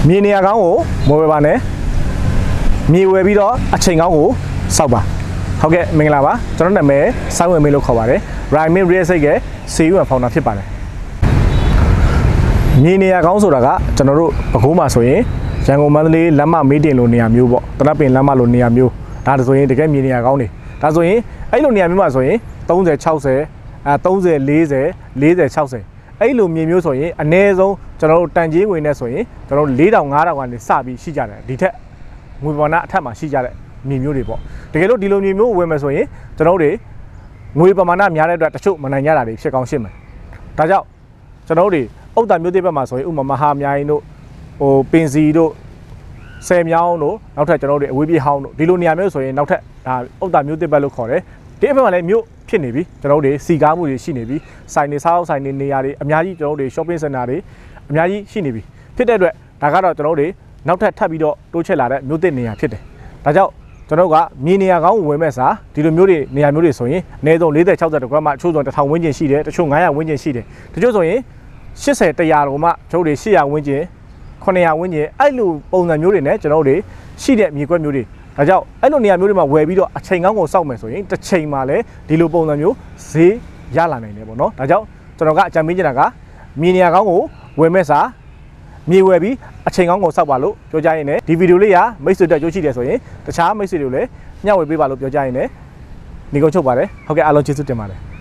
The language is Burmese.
မြေနေရာကောင်းကိုမဝယ်ပါနဲ့မြေဝယ်ပြီးတော့အချိန်ကောင်းကိုစောက်ပါဟုတ်ကဲ့မင်္ဂလာပါကျွန်တော်နာမည်စိုင်းဝယ်မေးလို့ခေါ်ပါတယ် Rhymin Real Estate ရဲ့ CEO and Founder ဖြစ်ပါတယ်မြေနေရာကောင်းဆိုတာကကျွန်တော်တို့ပဲခူးမှာဆိုရင်ရန်ကုန်မန္တလေးလမ်းမမေးတင်လိုနေရာမျိုးပေါ့တနပ်ပင်လမ်းမလိုနေရာမျိုးဒါဆိုရင်တကယ်မြေနေရာကောင်းတွေဒါဆိုရင်အဲ့လိုနေရာမျိုးမှာဆိုရင်30 60 30 40 40 60အဲ့လိုမြေမျိုးဆိုရင်အနည်းဆုံးကျွန်တော်တို့တန်ကြီးဝင်နေဆိုရင်ကျွန်တော်တို့4000 5000ကနေစပြီးရှိကြတယ်ဒီထက်ငွေပေါ်နာအထက်မှာရှိကြတဲ့မြေမျိုးတွေပေါ့တကယ်လို့ဒီလိုမြေမျိုးဝင်မယ်ဆိုရင်ကျွန်တော်တို့တွေငွေပမာဏများတဲ့အတွက်တချို့မနိုင်ကြတာတွေဖြစ်ကောင်းရှင်းမယ်ဒါကြောင့်ကျွန်တော်တို့တွေဥဒ္ဒါမျိုးတွေဘက်မှာဆိုရင်ဥမာမဟာမြိုင်တို့ပင်စီတို့ဆယ်မြောင်းတို့နောက်ထပ်ကျွန်တော်တို့အဝေးပြေးဟောင်းတို့ဒီလိုနေရာမျိုးဆိုရင်နောက်ထပ်ဒါဥဒ္ဒါမျိုးတွေဘက်လို့ခေါ်တယ်ဒီအဘက်မှာလည်းမြို့ဖြစ်နေပြီကျွန်တော်တို့တွေစီကားမှုတွေရှိနေပြီဆိုင်နေစားဆိုင်နေနေရာတွေအများကြီးကျွန်တော်တို့တွေ shopping center တွေအများကြီးရှိနေပြီဖြစ်တဲ့အတွက်ဒါကတော့ကျွန်တော်တို့တွေနောက်ထပ်ထပ်ပြီးတော့တိုးချဲ့လာတဲ့မြို့သစ်နေရာဖြစ်တယ်ဒါကြောင့်ကျွန်တော်ကမြေနေရာကောင်းဝင်မဲ့စာဒီလိုမျိုးတွေနေရာမျိုးတွေဆိုရင်အနည်းဆုံး40 60တကွက်မှအချို့ဆို1000ဝန်းကျင်ရှိတယ်တချို့900ဝန်းကျင်ရှိတယ်တချို့ဆိုရင်80 100တော့မှကျွန်တော်တွေ800ဝန်းကျင်900ဝန်းကျင်အဲ့လိုပုံစံမျိုးတွေနဲ့ကျွန်တော်တွေရှိတဲ့မြေကွက်မျိုးတွေဒါကြောင့်အဲ့လိုနေရာမျိုးတွေမှာဝယ်ပြီးတော့အချိန်ကောင်းကိုစောက်မယ်ဆိုရင်တစ်ချိန်မှာလည်းဒီလိုပုံစံမျိုးဈေးရလာနိုင်တယ်ပေါ့နော်ဒါကြောင့်ကျွန်တော်ကအကြံပေးချင်တာကမြေနေရာကောင်းကိုဝယ်မဲ့စာမြေဝယ်ပြီးအချိန်ကောင်းကိုစောက်ပါလို့ပြောကြရင်လည်းဒီဗီဒီယိုလေးကမိတ်ဆွေတို့ကြိုးရှိတယ်ဆိုရင်တခြားမိတ်ဆွေတွေလည်းမျှဝေပေးပါလို့ပြောကြရင်လည်းညီကုန်းချုပ်ပါတယ်ဟုတ်ကဲ့အားလုံးကျေးဇူးတင်ပါတယ်